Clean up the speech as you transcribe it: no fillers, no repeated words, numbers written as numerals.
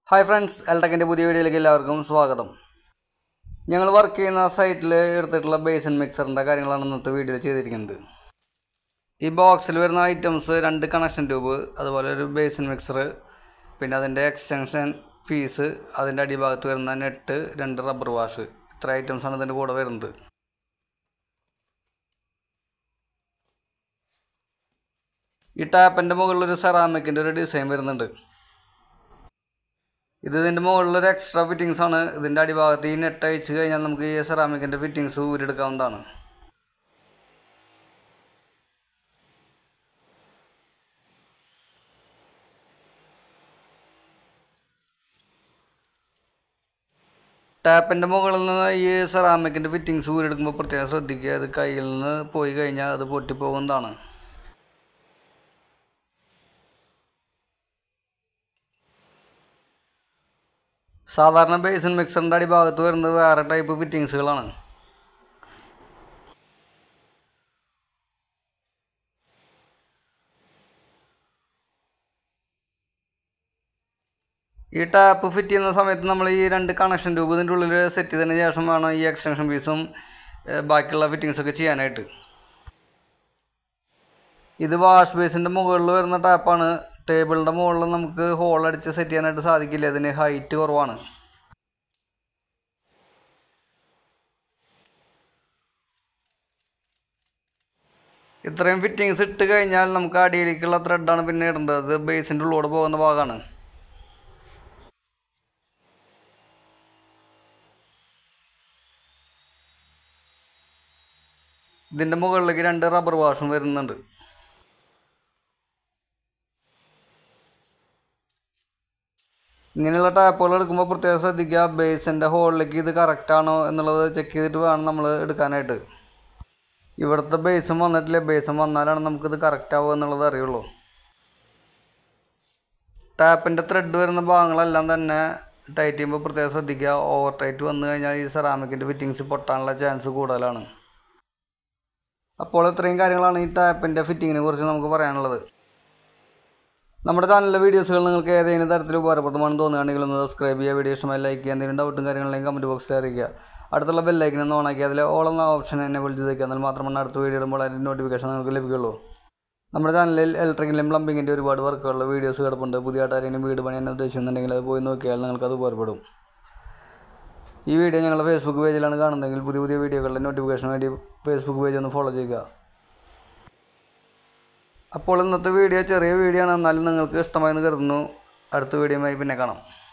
Hi friends, എൽടെക്കിൻ്റെ പുതിയ വീഡിയോയിലേക്ക് എല്ലാവർക്കും സ്വാഗതം. ഞങ്ങൾ വർക്ക് ചെയ്യുന്ന സൈറ്റിൽ എടുത്തിട്ടുള്ള ബേസിൻ മിക്സറിൻ്റെ കാര്യങ്ങളാണ് ഇന്നത്തെ വീഡിയോയിൽ ചെയ്തിരിക്കുന്നത്. ഈ ബോക്സിൽ വരുന്ന ഐറ്റംസ് 2 കണക്ഷൻ ട്യൂബ്, അതുപോലെ ഒരു ബേസിൻ മിക്സർ, പിന്നെ അതിൻ്റെ എക്സ്റ്റൻഷൻ പീസ്, അതിൻ്റെ അടിഭാഗത്ത് വരുന്ന നെറ്റ്, 2 റബ്ബർ വാഷ്, ഇത്ര ഐറ്റംസാണ് ഇതിൻ്റെ കൂടെ വരുന്നത്. ഈ ടാപ്പിൻ്റെ മുകളിലൊരു സെറാമിക്കിൻ്റെ ഒരു ഡിസൈൻ വരുന്നുണ്ട്. ഇതിൻ്റെ മുകളിലൊരു എക്സ്ട്രാ ഫിറ്റിങ്സ് ആണ്. ഇതിൻ്റെ അടിഭാഗത്ത് ഈ നെറ്റ് അയച്ചു കഴിഞ്ഞാൽ നമുക്ക് ഈ സെറാമിക്കിൻ്റെ ഫിറ്റിങ്സ് ഊരിയെടുക്കാവുന്നതാണ്. ടാപ്പിൻ്റെ മുകളിൽ നിന്ന് ഈ സെറാമിക്കിൻ്റെ ഫിറ്റിങ്സ് ഊരിയെടുക്കുമ്പോൾ പ്രത്യേകം ശ്രദ്ധിക്കുക. അത് കയ്യിൽ നിന്ന് പോയി കഴിഞ്ഞാൽ അത് പൊട്ടിപ്പോകുന്നതാണ്. സാധാരണ ബേസിൻ മിക്സറിൻ്റെ അടിഭാഗത്ത് വരുന്നത് വേറെ ടൈപ്പ് ഫിറ്റിങ്സുകളാണ്. ഈ ടാപ്പ് ഫിറ്റ് ചെയ്യുന്ന സമയത്ത് നമ്മൾ ഈ 2 കണക്ഷൻ ട്യൂബ് ഇതിൻ്റെ ഉള്ളിൽ സെറ്റ് ചെയ്തതിന് ശേഷം വേണം ഈ എക്സ്റ്റൻഷൻ പീസും ബാക്കിയുള്ള ഫിറ്റിങ്സൊക്കെ ചെയ്യാനായിട്ട്. ഇത് വാഷ് ബേസിൻ്റെ മുകളിൽ വരുന്ന ടാപ്പാണ്. ടേബിളിൻ്റെ മുകളിൽ നമുക്ക് ഹോൾ അടിച്ച് സെറ്റ് ചെയ്യാനായിട്ട് സാധിക്കില്ല, ഇതിന് ഹൈറ്റ് കുറവാണ്. ഇത്രയും ഫിറ്റിങ്സ് ഇട്ട് കഴിഞ്ഞാൽ നമുക്ക് അടിയിലേക്കുള്ള ത്രെഡാണ് പിന്നെ ഇടേണ്ടത്. അത് ബേസിൻ്റെ ഉള്ളിലൂടെ പോകുന്ന ഭാഗമാണ്. ഇതിൻ്റെ മുകളിലേക്ക് 2 റബ്ബർ വാഷും വരുന്നുണ്ട്. ഇങ്ങനെയുള്ള ടാപ്പുകൾ എടുക്കുമ്പോൾ പ്രത്യേകം ശ്രദ്ധിക്കുക, ബേസിൻ്റെ ഹോളിലേക്ക് ഇത് കറക്റ്റാണോ എന്നുള്ളത് ചെക്ക് ചെയ്തിട്ട് വേണം നമ്മൾ എടുക്കാനായിട്ട്. ഇവിടുത്തെ ബേസും വന്നിട്ടില്ല, ബേസും വന്നാലാണ് നമുക്കിത് കറക്റ്റ് ആവുക എന്നുള്ളത് അറിയുള്ളൂ. ടാപ്പിൻ്റെ ത്രെഡ് വരുന്ന ഭാഗങ്ങളെല്ലാം തന്നെ ടൈറ്റ് ചെയ്യുമ്പോൾ പ്രത്യേകം ശ്രദ്ധിക്കുക. ഓവർ ടൈറ്റ് വന്നു കഴിഞ്ഞാൽ ഈ സെറാമിക്കിൻ്റെ ഫിറ്റിങ്സ് പൊട്ടാനുള്ള ചാൻസ് കൂടുതലാണ്. അപ്പോൾ ഇത്രയും കാര്യങ്ങളാണ് ഈ ടാപ്പിൻ്റെ ഫിറ്റിങ്ങിനെ കുറിച്ച് നമുക്ക് പറയാനുള്ളത്. നമ്മുടെ ചാനലിലെ വീഡിയോസുകൾ നിങ്ങൾക്ക് ഏതെങ്കിലും തരത്തിൽ ഉപകാരപ്രദമാണെന്ന് തോന്നുകയാണെങ്കിൽ ഒന്ന് സബ്സ്ക്രൈബ് ചെയ്യുക, വീഡിയോ ഇഷ്ടമായി ലൈക്ക് ചെയ്യുക, എന്തെങ്കിലും ഡൗട്ടും കാര്യങ്ങളെങ്കിലും കമൻറ്റ് ബോക്സിൽ അറിയിക്കുക. അടുത്തുള്ള ബെല്ലൈക്കനൊന്ന് ഓണാക്കി അതിൽ ഓൾ എന്ന ഓപ്ഷൻ എന്നെ വിളിച്ച് തയ്ക്കുക. എന്നാൽ മാത്രമാണ് അടുത്ത വീഡിയോ ഇടുമ്പോൾ അതിൻ്റെ നോട്ടിഫിക്കേഷൻ നിങ്ങൾക്ക് ലഭിക്കുള്ളൂ. നമ്മുടെ ചാനലിൽ ഇലക്ട്രിക്കലും പ്ലംബിങ്ങിൻ്റെ ഒരുപാട് വർക്കുകളുടെ വീഡിയോസ് കിടപ്പുണ്ട്. പുതിയതായിട്ട് ആരെങ്കിലും വീട് പണിയാൻ ഉദ്ദേശിക്കുന്നുണ്ടെങ്കിൽ അത് പോയി നോക്കിയാൽ നിങ്ങൾക്കത് ഉപകാരപ്പെടും. ഈ വീഡിയോ ഞങ്ങളുടെ ഫേസ്ബുക്ക് പേജിലാണ് കാണുന്നതെങ്കിൽ പുതിയ വീഡിയോകളുടെ നോട്ടിഫിക്കേഷൻ വേണ്ടി ഫേസ്ബുക്ക് പേജ് ഒന്ന് ഫോളോ ചെയ്യുക. അപ്പോൾ ഇന്നത്തെ വീഡിയോ ചെറിയ വീഡിയോ ആണ്, എന്നാലും നിങ്ങൾക്ക് ഇഷ്ടമായെന്ന് കരുതുന്നു. അടുത്ത വീഡിയോയുമായി പിന്നെ കാണാം.